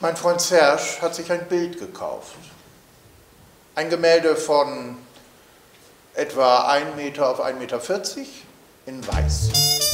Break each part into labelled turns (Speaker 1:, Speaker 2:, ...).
Speaker 1: Mein Freund Serge hat sich ein Bild gekauft. Ein Gemälde von etwa 1 Meter auf 1,40 Meter in Weiß.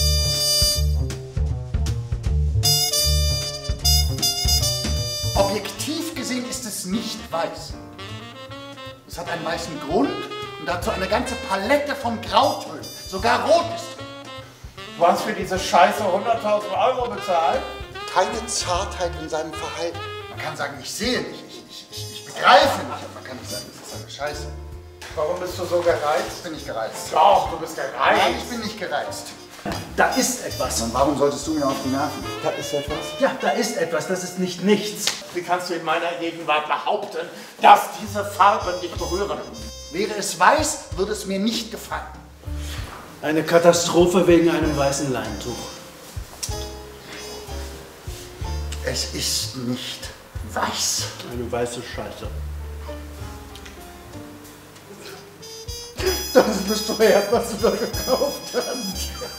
Speaker 2: Objektiv gesehen ist es nicht weiß. Es hat einen weißen Grund und dazu eine ganze Palette von Grautönen. Sogar Rot ist drin.
Speaker 1: Du hast für diese Scheiße 100.000 € bezahlt?
Speaker 2: Keine Zartheit in seinem Verhalten. Man kann sagen, ich sehe nicht, ich begreife nicht, aber man kann nicht sagen, das ist eine Scheiße.
Speaker 1: Warum bist du so gereizt?
Speaker 2: Ich bin nicht gereizt.
Speaker 1: Doch, du bist gereizt.
Speaker 2: Nein, ich bin nicht gereizt.
Speaker 3: Da ist etwas.
Speaker 2: Und warum solltest du mir auf die Nerven?
Speaker 1: Da ist etwas.
Speaker 3: Ja, da ist etwas, das ist nicht nichts.
Speaker 1: Wie kannst du in meiner Gegenwart behaupten, dass diese Farben dich berühren?
Speaker 2: Wäre es weiß, würde es mir nicht gefallen.
Speaker 3: Eine Katastrophe wegen einem weißen Leintuch.
Speaker 2: Es ist nicht weiß.
Speaker 3: Eine weiße Scheiße.
Speaker 1: Das ist bescheuert, was du da gekauft hast.